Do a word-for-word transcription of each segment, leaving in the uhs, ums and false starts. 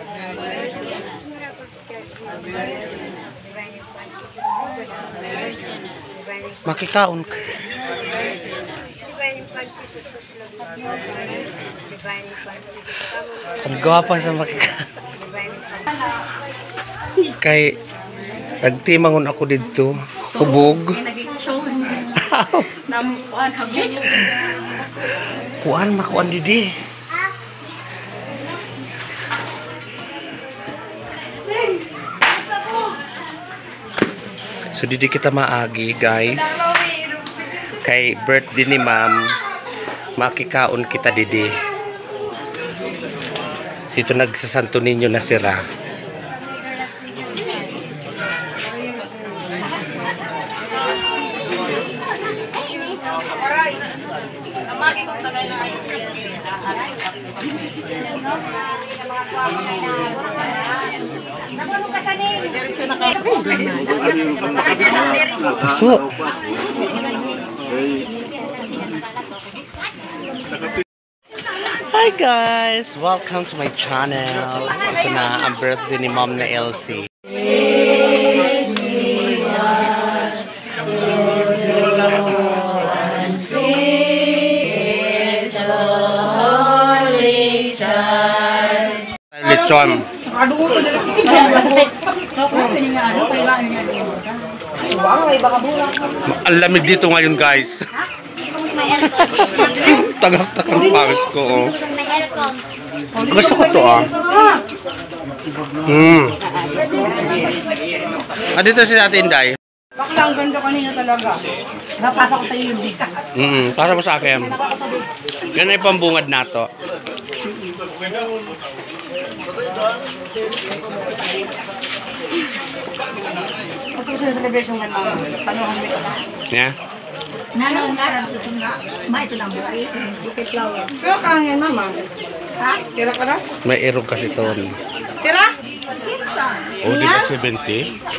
Makikaon ka. Ang gwapa sa makikaon. Kay nagtimangon ako dito. Hubog. Kuan makuan didi. So didi kita maagi guys. Kay birthday ni ma'am, makikaon kita didi. Sito nagsasanto ninyo na sira. Pasok. Hi guys! Welcome to my channel. Ito na ang birthday ni Mom na Elsie. Lechon. Ang lamig dito ngayon guys. Tagak-tak ang pawis ko oh. Gusto ko to ah. Hmm. Ah, dito si Ate Inday. Bakla, ang ganda kanina talaga. Napasa ko sa iyo yung bika. Mm, para mo sa akin. Yan ay pambungad na to. Ito sa celebration ng mama. Panuhan mo ito na. Yeah. Nanong naran sa ito nga. Ma, ito lang buhay. Bukit flower. Pero ka yan, mama. Ha? Tira ka na? May erog kasi to. Tira? Oh, di ba seventy?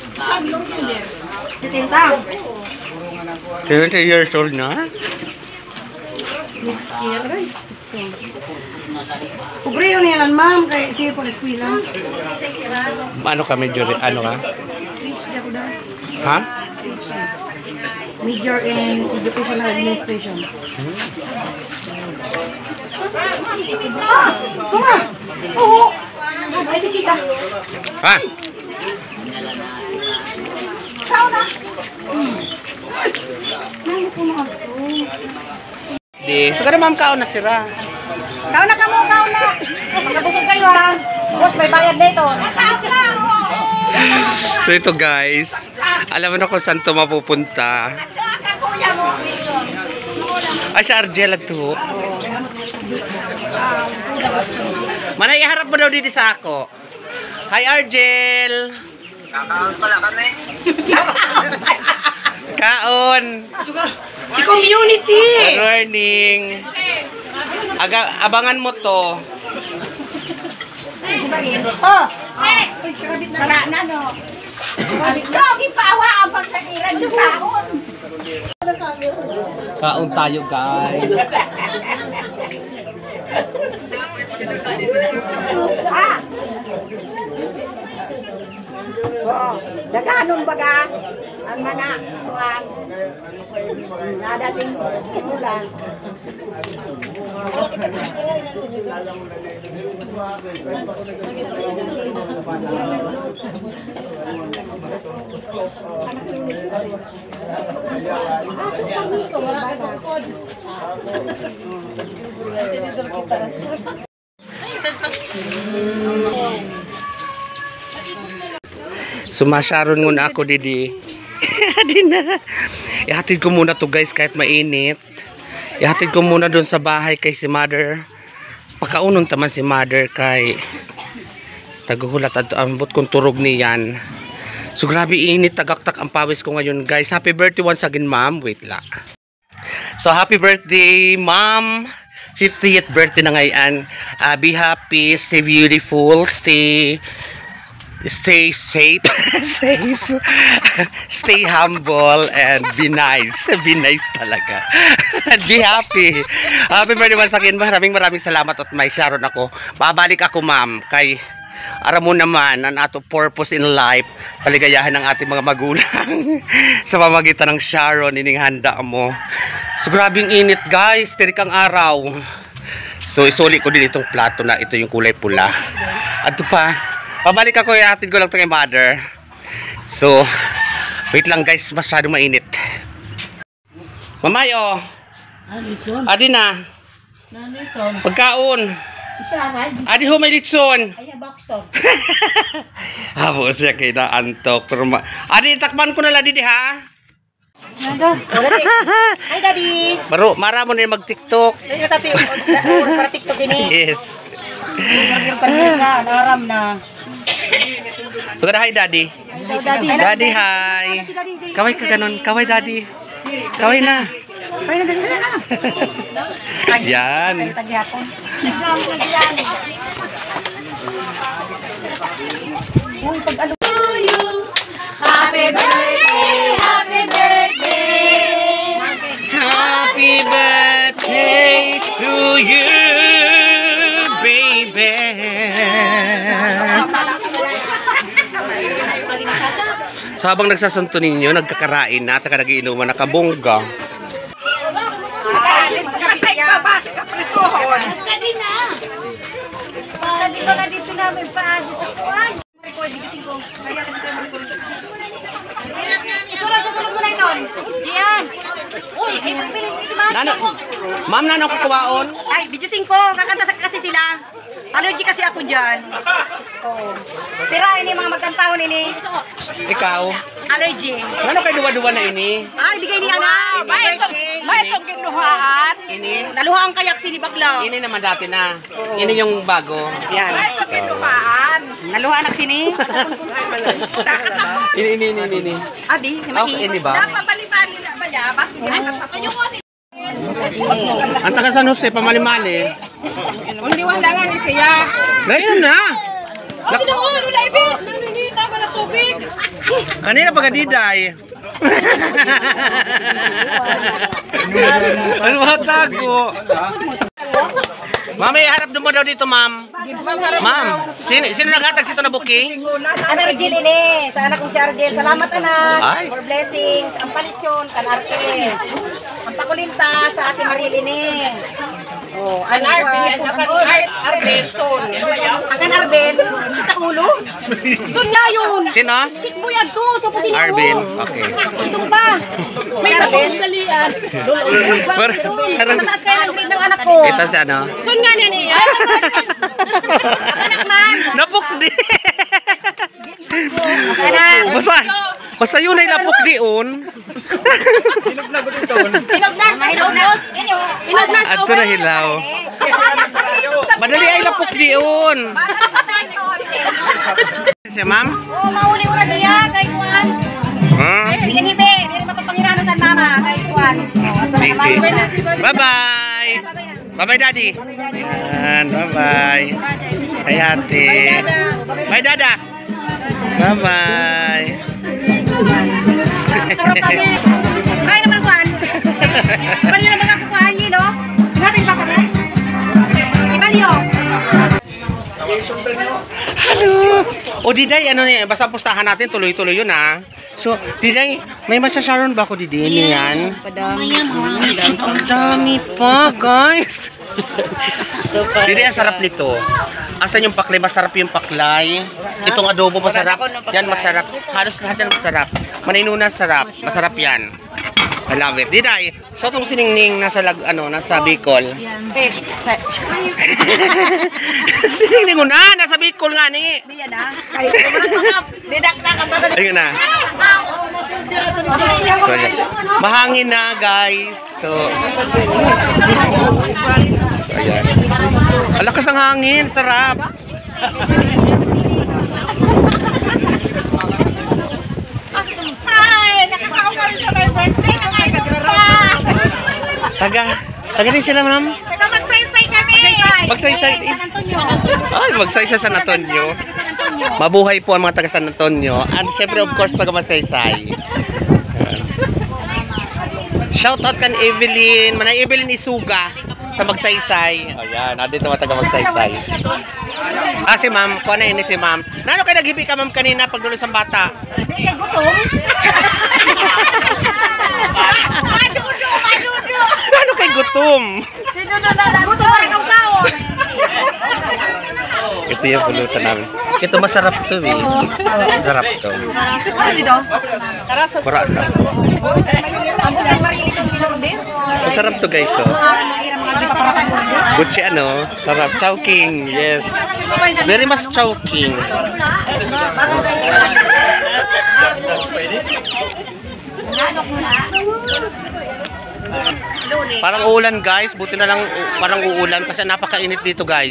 Sitinta. seventy years old na? Next year, right? Kubre yun yan, ma'am. Kaya siya po eskwila. Ano ka, medyo, ano ka? Rich na ko daw. Ha? Rich na. Major in Educational Administration. Hmm? Ah! Mama! Oo! May bisita. Ha? Sao na? Nangit ko mga ito. Di. So, kada ma'am kaon na sira. Kao na ka mo, kao na. Magkabusog kayo ha. Boss, may bayad dito. Kao na. So ito guys, alam mo na kung saan ito mapupunta. Kuya mo. Ay, sa Argela to. Manay, iharap mo daw dito sa ako. Hi Argel. Kakaon pala kami. Kaon. Si community. Good morning. Aga, abangan mo to. Oh! Uy, karabit na na, na, no? Doggy pawa ang pagsakiran yung kaon. Kaon tayo guys. Ah! Oo, daganon baga ang mana tuan. Nadating ulan. Sumasyaron muna ako didi. Di na. Ihatid ko muna to guys kahit mainit. Ihatid ko muna doon sa bahay kay si mother. Pakaunon taman si mother kay naghuhulat at ambot kong turog niyan. So grabe init, tagaktak ang pawis ko ngayon guys. Happy birthday once again ma'am. Wait la. So happy birthday ma'am. fiftieth birthday na ngayon. Uh, be happy, stay beautiful, stay stay safe, safe, stay humble, and be nice. Be nice talaga. And be happy. Happy birthday once again. Maraming maraming salamat at may sharon ako. Babalik ako ma'am kay Aram mo naman, ang ato purpose in life, paligayahan ng ating mga magulang sa pamagitan ng Sharon, ining handa mo. So, grabing init guys, tirik ang araw. So, isuli ko din itong plato na ito yung kulay pula. At ito pa, pabalik ako, ihatid ko lang ito kay mother. So, wait lang guys, masyado mainit. Mamayo, adi na, pagkaon. Adi ho may litson. Habo siya kay na antok. Adi, takman ko na lang didi ha. Hi, Daddy. Baro, mara mo na yung mag-tiktok. Para TikTok ini. Yes. Naram na. Tuga na, hi daddy. Daddy, hi. Kaway ka ganon. Kaway daddy. Kaway na. Yan. Happy birthday, happy birthday. Happy birthday to you, baby. So habang nagsasanto ninyo, nagkakarain na at saka nagiinuman na kabongga. Di ba nga dito namin paagi sa kuwan? Record, gigising ko. Kaya kasi tayo record. Susunod, susunod mo na yun. Diyan. Uy, ay magpiling si Mami. Nano, ma'am, nano ko kuwaon? Ay, bidyusing ko. Kakanta sa kasi sila. Allergy kasi ako dyan. Oo. Sira ini mga magkantaon ini. Ikaw? Allergy. Nano kay duwa-duwa na ini? Ay, bigay ni Ana. May itong, may itong ginuhaan. Ini? Naluha ang kayak si ni Baglaw. Ini naman dati na. Ini yung bago. Yan. May itong ginuhaan. Naluha anak sini. Ini, ini, ini, ini. Adi, Okay, ini ba? Napapalipali na ba niya? Bas, Ang taga San Jose, pamali-mali. Hindi walangan ni siya. Ngayon na! Abi na mo, lula ibig. Naninita ba na tubig? Kanina pagkadiday. Ano matago? Mami, harap mo daw dito, ma'am. Ma'am, sino, sino naghatag sito na booking? Anak Argel ini, sa anak kong si Argel. Salamat anak, Ay. for blessings. Ang palitsyon, kanarte. Ang pakulinta sa ate Maril ini. Oh, ang Arben, Arben, son. Ang Arben, kita ulo. Son na yun. Sino? Sik mo yan to, so po sino. Arben, okay. Itong pa. May Arben. Parang, parang, Mataas kayo ng grade ng anak ko. kita si ano? Son nga niya niya. Anak man. Napok di! Anak. Basta, basta yun ay lapok di on. Hinog na. Hinog na. Hinog na. Ato na hilaw. Madali ay lapok di on. Siya, ma'am? Oo, mauli ko na siya kay Juan. Ha? Sige ni Be, hindi rin mapapangirahan sa mama kay Juan. Bye-bye! Bye-bye, Daddy! Yan, bye-bye! Hi, ate! Bye, Dada! Bye-bye! Kaya naman Juan. Ibali na mga kukuhaan niyo, no? Natin pa kami? Ibali yun. Hello! O, Diday, ano niya, basta pustahan natin, tuloy-tuloy yun, ha? So, Diday, may masasharon ba ako, Diday? Ano yan? Ang dami pa, guys! Diday, ang sarap nito. Asan yung paklay? Masarap yung paklay. Itong adobo masarap. Yan, masarap. Halos lahat yan masarap. Maninuna sarap. Masarap yan. I love it. Diday, so itong siningning nasa, lag, ano, nasa Bicol. Fish. Siningning mo na! Nasa Bicol nga ni! Hindi yan, ha? Didakta ka ba? Ayun na. So, yan. Mahangin na, guys. So, so ayan. Ang lakas ng hangin. Sarap. Hi! Nakakaugal sa my birthday. Taga. Taga din sila, ma'am. Taga magsaysay kami. Magsaysay. San Antonio. Ay, magsaysay sa San Antonio. Taga San Antonio. Mabuhay po ang mga taga San Antonio. And syempre, of course, taga Masaysay. Shout out kan Evelyn. Manay Evelyn Isuga. sa Magsaysay. O yan, nandito mga taga Magsaysay. Ah, si ma'am. Kuha na ini si ma'am. Nano kayo naghibi ka ma'am kanina pag dulo sa bata? Hindi ka gutom. Nano kayo gutom? Gutom pa rin ang kaon. Ito yung pulutan namin. Ito masarap to eh. Masarap to. Kura na. Masarap to guys oh. Butchi ano? Sarap. Chowking. Yes. Very much chowking. Parang uulan guys. Buti na lang parang uulan kasi napakainit dito guys.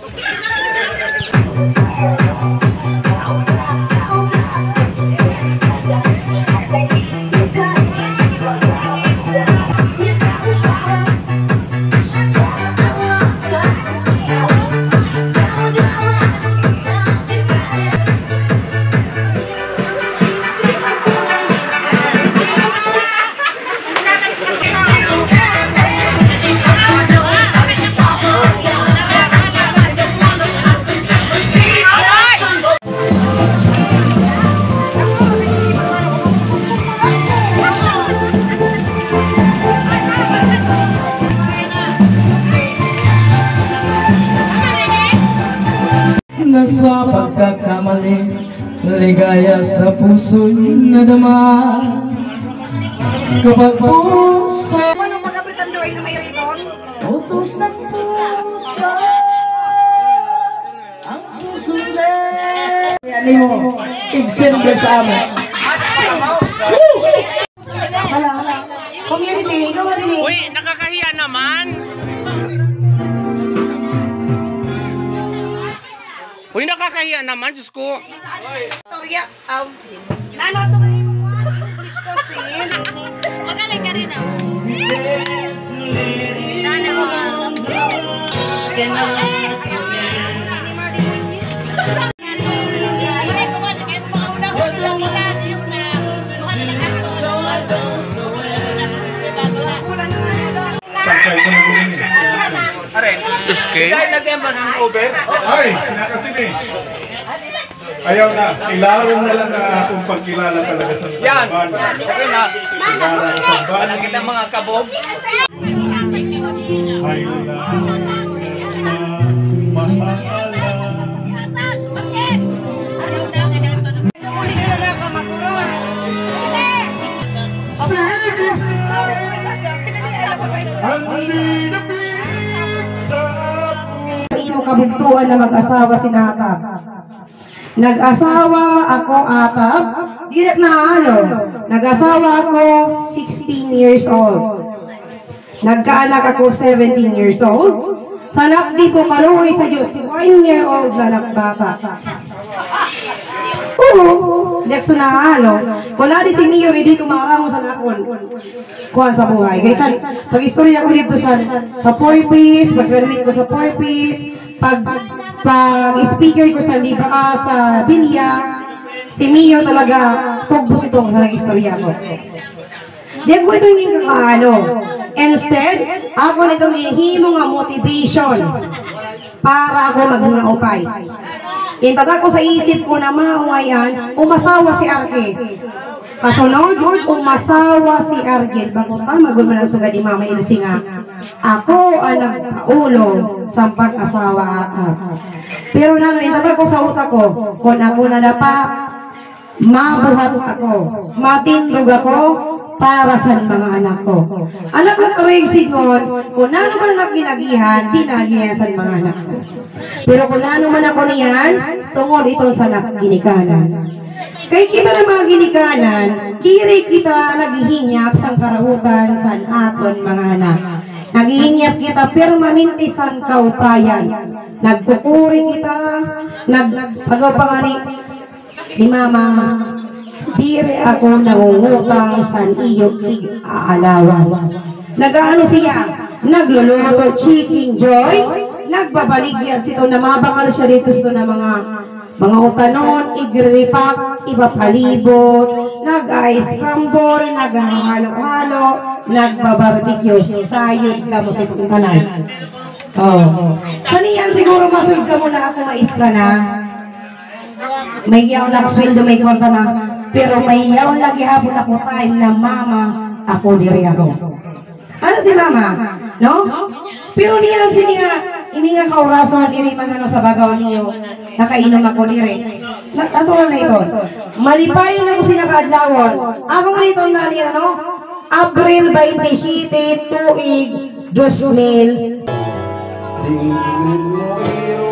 Sa pagkakamali, ligaya sa puso'y nadama. Kapag puso Ano mag-abritan doon na may ribbon? utos ng puso ang susundan. Yan mo, example sa amin. Hala, hala. Community, ikaw ba rin eh? Uy, nakakahiya naman. Uy, nakakahiya naman, Diyos ko. Victoria, um, nano ito ba yung mga pulis ko sin? Magaling ka rin ah. Nano Diyos ko. Ay, kinakasini. Ayaw na, ilaron na lang na akong pagkilala talaga sa Yan. Samban. Okay na. Kilala sa Samban. Alam kita mga kabog. Ay na, mahala. Uli ka na na ka, makuro. Andi na Iyong kabugtuan na mag-asawa si Natab. Nag-asawa ako atap, di na ano, nag-asawa ako sixteen years old. Nagkaanak ako seventeen years old. Sanak di ko kaluoy sa Diyos, one year old na nagbata. Oo, Jackson na ano, wala di si Mio dito makaramo sa nakon. Kuhan sa buhay. Kaysa, pag-istorya ko dito sa sa four piece, pag-graduate ko sa four piece, pag pag-speaker ko sa liba ah, sa Bilya, si Mio talaga tugbos ito sa nag-istorya ko. Diyan ko ito yung ano. Instead, ako na itong hihimo nga motivation para ako maghinga upay. Intada ko sa isip ko na maungayan, umasawa si Arke. Kasunod, umasawa si Argel. Bago tama, gud man ang sugad ni Mama Ilse nga, ako ang nagpaulo sa pag-asawa atap. Pero nano, intada ko sa utak ko, kung ako na dapat, mabuhat ako, matindog ako, para sa mga anak ko. Anak ko karig sigon, kung nano man anak ginagihan, di nagihan sa mga anak ko. Pero kung nano man ako niyan, tungod ito sa ginikanan. Kay kita na mga ginikanan, diri kita naghihinyap sa karahutan sa aton mga anak. Naghihinyap kita permanente sa kaupayan. Nagkukuri kita, nagpagpangani ni Mama, dire ako nangungutang sa iyong aalawas. Nagaano siya? Nagluluto chicken joy, nagbabaligya sito na mabakal siya dito sa na mga mga utanon, igripak, iba palibot, nag-ice crumble, naghahalo-halo, nagbabarbecue, sayod ka mo sa itong tanan. Oh. So niyan siguro masud ka mo na ako maistra na. May yaw lang sweldo, may kwarta na. Pero may yaw lang gihapon ako time na mama, ako diri ako. Ano si mama? No? Pero niyan sini nga, ini nga kaurasan diri man ano sa bagaw niyo. Nakainom ako diri. Natural na ito. Malipayon na ko sila kaadlawon. Ako nito na niya ano? April twenty-seven, tuig two mil. Tingin mo